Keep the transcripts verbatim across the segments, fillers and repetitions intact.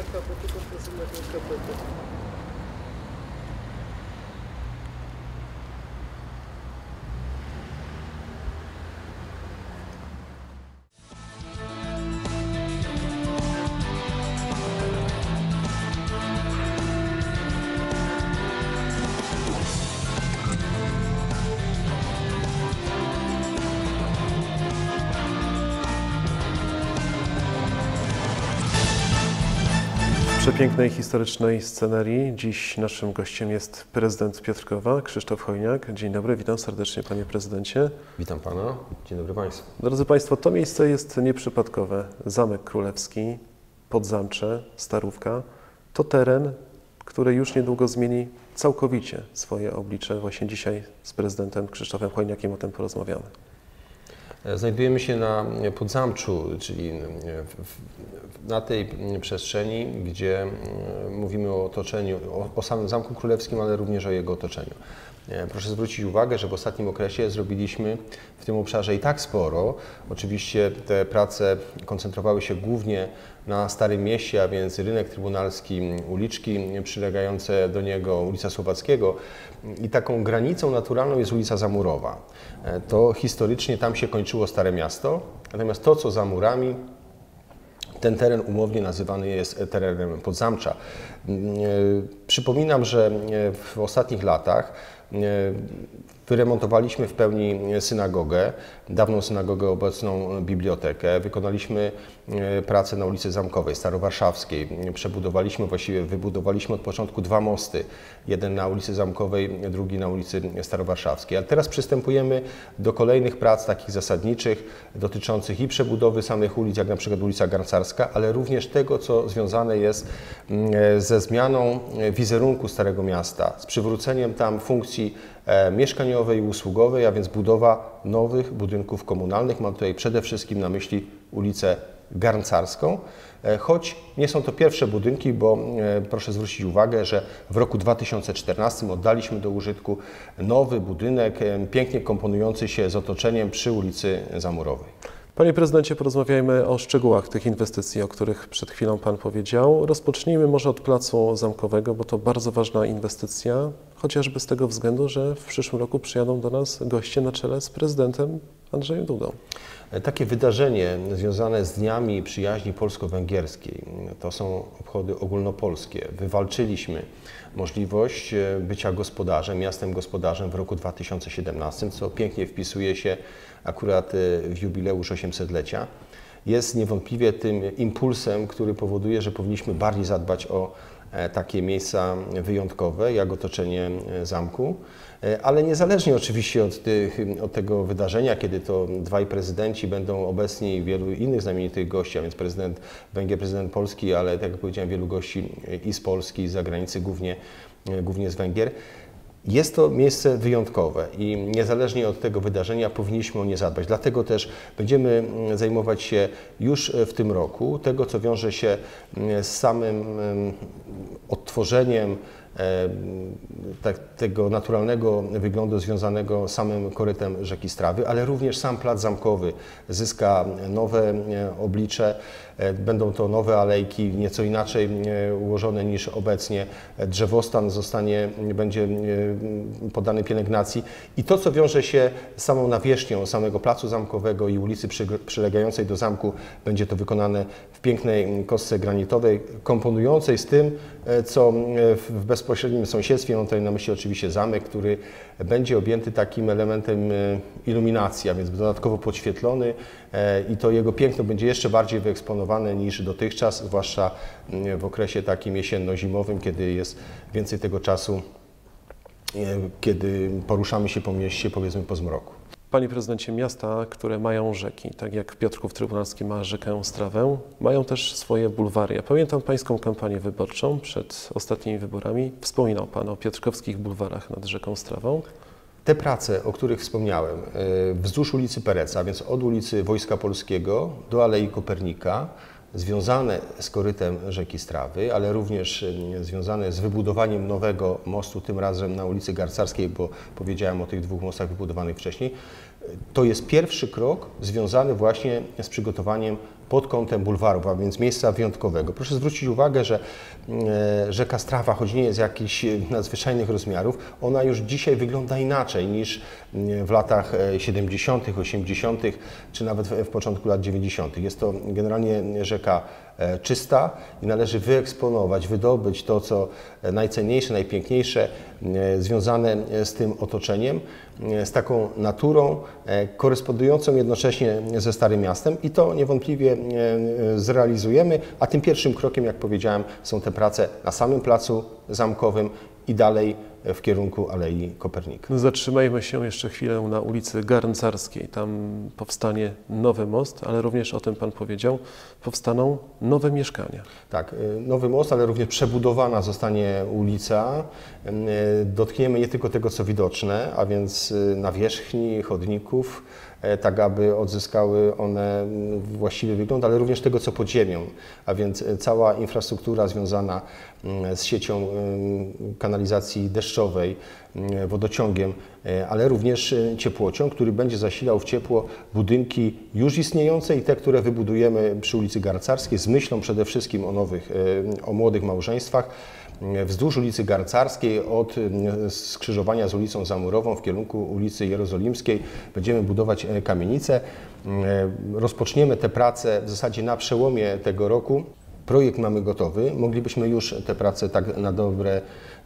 zakapę, tylko proszę na tą kapetę. W przepięknej, historycznej scenerii dziś naszym gościem jest prezydent Piotrkowa, Krzysztof Hojniak. Dzień dobry, witam serdecznie panie prezydencie. Witam pana, dzień dobry państwu. Drodzy państwo, to miejsce jest nieprzypadkowe. Zamek Królewski, Podzamcze, Starówka to teren, który już niedługo zmieni całkowicie swoje oblicze. Właśnie dzisiaj z prezydentem Krzysztofem Hojniakiem o tym porozmawiamy. Znajdujemy się na Podzamczu, czyli na tej przestrzeni, gdzie mówimy o otoczeniu, o samym Zamku Królewskim, ale również o jego otoczeniu. Proszę zwrócić uwagę, że w ostatnim okresie zrobiliśmy w tym obszarze i tak sporo. Oczywiście te prace koncentrowały się głównie na Starym Mieście, a więc rynek trybunalski, uliczki przylegające do niego, ulica Słowackiego. I taką granicą naturalną jest ulica Zamurowa. To historycznie tam się kończyło Stare Miasto, natomiast to, co za murami, ten teren umownie nazywany jest terenem Podzamcza. Przypominam, że w ostatnich latach wyremontowaliśmy w pełni synagogę, dawną synagogę, obecną bibliotekę. Wykonaliśmy pracę na ulicy Zamkowej, Starowarszawskiej. Przebudowaliśmy, właściwie wybudowaliśmy od początku dwa mosty. Jeden na ulicy Zamkowej, drugi na ulicy Starowarszawskiej. Ale teraz przystępujemy do kolejnych prac takich zasadniczych, dotyczących i przebudowy samych ulic, jak na przykład ulica Garncarska, ale również tego, co związane jest ze zmianą wizerunku Starego Miasta, z przywróceniem tam funkcji mieszkaniowej i usługowej, a więc budowa nowych budynków komunalnych. Mam tutaj przede wszystkim na myśli ulicę Garncarską, choć nie są to pierwsze budynki, bo proszę zwrócić uwagę, że w roku dwa tysiące czternastym oddaliśmy do użytku nowy budynek, pięknie komponujący się z otoczeniem przy ulicy Zamurowej. Panie prezydencie, porozmawiajmy o szczegółach tych inwestycji, o których przed chwilą pan powiedział. Rozpocznijmy może od Placu Zamkowego, bo to bardzo ważna inwestycja, chociażby z tego względu, że w przyszłym roku przyjadą do nas goście na czele z prezydentem Andrzejem Dudą. Takie wydarzenie związane z Dniami Przyjaźni Polsko-Węgierskiej, to są obchody ogólnopolskie. Wywalczyliśmy możliwość bycia gospodarzem, miastem gospodarzem w roku dwa tysiące siedemnastym, co pięknie wpisuje się akurat w jubileusz osiemsetlecia. Jest niewątpliwie tym impulsem, który powoduje, że powinniśmy bardziej zadbać o takie miejsca wyjątkowe, jak otoczenie zamku, ale niezależnie oczywiście od, tych, od tego wydarzenia, kiedy to dwaj prezydenci będą obecni i wielu innych znamienitych gości, a więc prezydent Węgier, prezydent Polski, ale tak jak powiedziałem, wielu gości i z Polski, i z zagranicy, głównie, głównie z Węgier. Jest to miejsce wyjątkowe i niezależnie od tego wydarzenia powinniśmy o nie zadbać. Dlatego też będziemy zajmować się już w tym roku tego, co wiąże się z samym odtworzeniem tak, tego naturalnego wyglądu związanego z samym korytem rzeki Strawy, ale również sam plac zamkowy zyska nowe oblicze. Będą to nowe alejki, nieco inaczej ułożone niż obecnie. Drzewostan zostanie, będzie poddany pielęgnacji i to, co wiąże się z samą nawierzchnią samego placu zamkowego i ulicy przylegającej do zamku, będzie to wykonane w pięknej kostce granitowej, komponującej z tym, co w bezpośrednim sąsiedztwie, mam tutaj na myśli oczywiście zamek, który będzie objęty takim elementem iluminacji, a więc dodatkowo podświetlony i to jego piękno będzie jeszcze bardziej wyeksponowane niż dotychczas, zwłaszcza w okresie takim jesienno-zimowym, kiedy jest więcej tego czasu, kiedy poruszamy się po mieście, powiedzmy po zmroku. Panie prezydencie, miasta, które mają rzeki, tak jak Piotrków Trybunalski ma rzekę Strawę, mają też swoje bulwary. Ja pamiętam pańską kampanię wyborczą przed ostatnimi wyborami. Wspominał pan o piotrkowskich bulwarach nad rzeką Strawą. Te prace, o których wspomniałem, wzdłuż ulicy Pereca, a więc od ulicy Wojska Polskiego do Alei Kopernika, związane z korytem rzeki Strawy, ale również związane z wybudowaniem nowego mostu, tym razem na ulicy Garncarskiej, bo powiedziałem o tych dwóch mostach wybudowanych wcześniej. To jest pierwszy krok związany właśnie z przygotowaniem pod kątem bulwarów, a więc miejsca wyjątkowego. Proszę zwrócić uwagę, że rzeka Strawa, choć nie jest jakichś nadzwyczajnych rozmiarów, ona już dzisiaj wygląda inaczej niż w latach siedemdziesiątych, osiemdziesiątych czy nawet w początku lat dziewięćdziesiątych. Jest to generalnie rzeka czysta i należy wyeksponować, wydobyć to, co najcenniejsze, najpiękniejsze, związane z tym otoczeniem, z taką naturą, korespondującą jednocześnie ze Starym Miastem i to niewątpliwie zrealizujemy, a tym pierwszym krokiem, jak powiedziałem, są te prace na samym placu zamkowym i dalej w kierunku Alei Kopernika. Zatrzymajmy się jeszcze chwilę na ulicy Garncarskiej. Tam powstanie nowy most, ale również o tym Pan powiedział, powstaną nowe mieszkania. Tak, nowy most, ale również przebudowana zostanie ulica. Dotkniemy nie tylko tego, co widoczne, a więc nawierzchni, chodników, tak aby odzyskały one właściwy wygląd, ale również tego, co pod ziemią, a więc cała infrastruktura związana z siecią kanalizacji deszczowej, wodociągiem, ale również ciepłociąg, który będzie zasilał w ciepło budynki już istniejące i te, które wybudujemy przy ulicy Garncarskiej z myślą przede wszystkim o nowych, o młodych małżeństwach. Wzdłuż ulicy Garncarskiej od skrzyżowania z ulicą Zamurową w kierunku ulicy Jerozolimskiej będziemy budować kamienice. Rozpoczniemy te prace w zasadzie na przełomie tego roku. Projekt mamy gotowy, moglibyśmy już te prace tak na dobre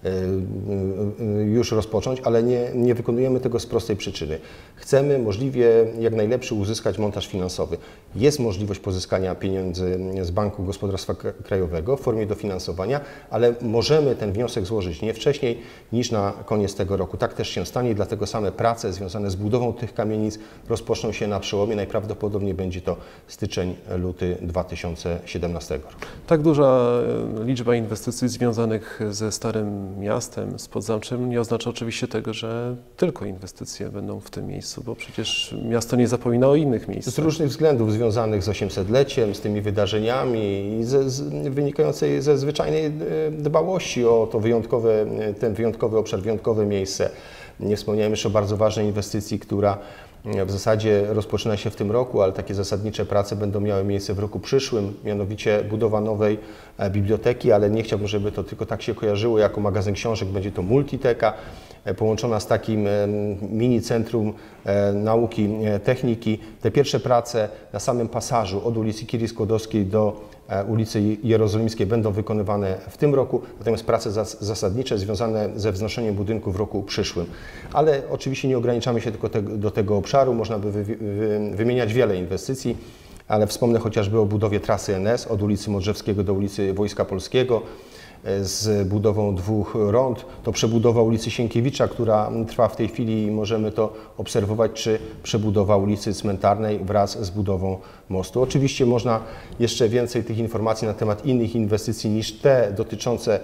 już rozpocząć, ale nie, nie wykonujemy tego z prostej przyczyny. Chcemy możliwie jak najlepszy uzyskać montaż finansowy. Jest możliwość pozyskania pieniędzy z Banku Gospodarstwa Krajowego w formie dofinansowania, ale możemy ten wniosek złożyć nie wcześniej niż na koniec tego roku. Tak też się stanie, dlatego same prace związane z budową tych kamienic rozpoczną się na przełomie. Najprawdopodobniej będzie to styczeń, luty dwa tysiące siedemnastego roku. Tak duża liczba inwestycji związanych ze Starym Miastem, z Podzamczem nie oznacza oczywiście tego, że tylko inwestycje będą w tym miejscu, bo przecież miasto nie zapomina o innych miejscach. Z różnych względów związanych z osiemsetleciem, z tymi wydarzeniami i ze, z, wynikającej ze zwyczajnej dbałości o to wyjątkowe, ten wyjątkowy obszar, wyjątkowe miejsce. Nie wspomniałem jeszcze o bardzo ważnej inwestycji, która w zasadzie rozpoczyna się w tym roku, ale takie zasadnicze prace będą miały miejsce w roku przyszłym, mianowicie budowa nowej biblioteki, ale nie chciałbym, żeby to tylko tak się kojarzyło jako magazyn książek, będzie to multiteka połączona z takim mini centrum nauki, techniki. Te pierwsze prace na samym pasażu od ulicy Kirii Skłodowskiej do ulicy Jerozolimskiej będą wykonywane w tym roku, natomiast prace zasadnicze związane ze wznoszeniem budynku w roku przyszłym. Ale oczywiście nie ograniczamy się tylko te, do tego obszaru, można by wy, wy, wymieniać wiele inwestycji, ale wspomnę chociażby o budowie trasy N S od ulicy Modrzewskiego do ulicy Wojska Polskiego, z budową dwóch rond, to przebudowa ulicy Sienkiewicza, która trwa w tej chwili i możemy to obserwować, czy przebudowa ulicy Cmentarnej wraz z budową mostu. Oczywiście można jeszcze więcej tych informacji na temat innych inwestycji niż te dotyczące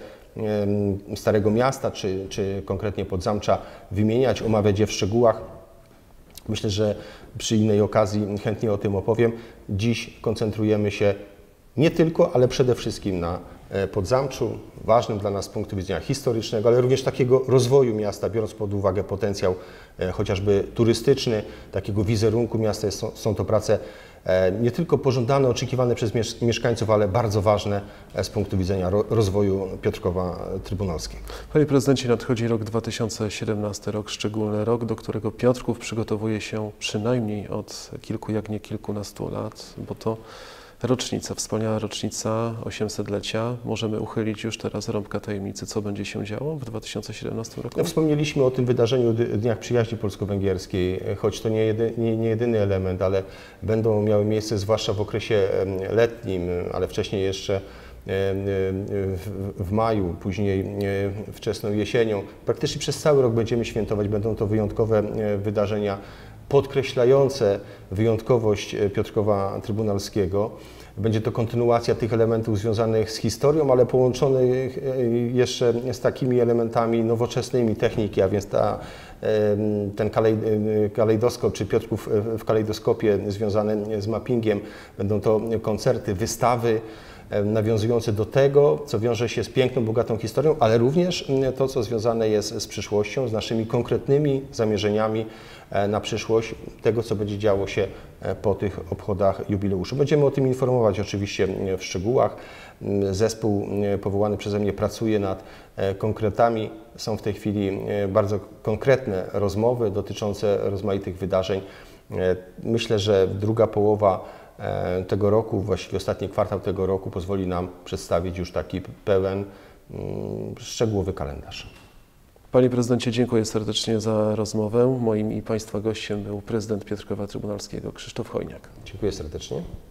Starego Miasta, czy, czy konkretnie Podzamcza wymieniać, omawiać je w szczegółach. Myślę, że przy innej okazji chętnie o tym opowiem. Dziś koncentrujemy się nie tylko, ale przede wszystkim na Podzamczu, ważnym dla nas z punktu widzenia historycznego, ale również takiego rozwoju miasta, biorąc pod uwagę potencjał chociażby turystyczny, takiego wizerunku miasta. Jest, są to prace nie tylko pożądane, oczekiwane przez mieszkańców, ale bardzo ważne z punktu widzenia rozwoju Piotrkowa Trybunalskiego. Panie prezydencie, nadchodzi rok dwa tysiące siedemnasty, rok szczególny, rok, do którego Piotrków przygotowuje się przynajmniej od kilku, jak nie kilkunastu lat, bo to rocznica, wspaniała rocznica osiemsetlecia. Możemy uchylić już teraz rąbka tajemnicy, co będzie się działo w dwa tysiące siedemnastym roku? No, wspomnieliśmy o tym wydarzeniu Dniach Przyjaźni Polsko-Węgierskiej, choć to nie, jedy, nie, nie jedyny element, ale będą miały miejsce zwłaszcza w okresie letnim, ale wcześniej jeszcze w, w maju, później wczesną jesienią. Praktycznie przez cały rok będziemy świętować, będą to wyjątkowe wydarzenia podkreślające wyjątkowość Piotrkowa Trybunalskiego. Będzie to kontynuacja tych elementów związanych z historią, ale połączonych jeszcze z takimi elementami nowoczesnymi techniki, a więc ta, ten kalejdoskop, czy Piotrków w kalejdoskopie związany z mappingiem. Będą to koncerty, wystawy, nawiązujące do tego, co wiąże się z piękną, bogatą historią, ale również to, co związane jest z przyszłością, z naszymi konkretnymi zamierzeniami na przyszłość, tego, co będzie działo się po tych obchodach jubileuszu. Będziemy o tym informować oczywiście w szczegółach. Zespół powołany przeze mnie pracuje nad konkretami. Są w tej chwili bardzo konkretne rozmowy dotyczące rozmaitych wydarzeń. Myślę, że druga połowa tego roku, właściwie ostatni kwartał tego roku pozwoli nam przedstawić już taki pełen, szczegółowy kalendarz. Panie prezydencie, dziękuję serdecznie za rozmowę. Moim i Państwa gościem był prezydent Piotrkowa Trybunalskiego Krzysztof Chojniak. Dziękuję serdecznie.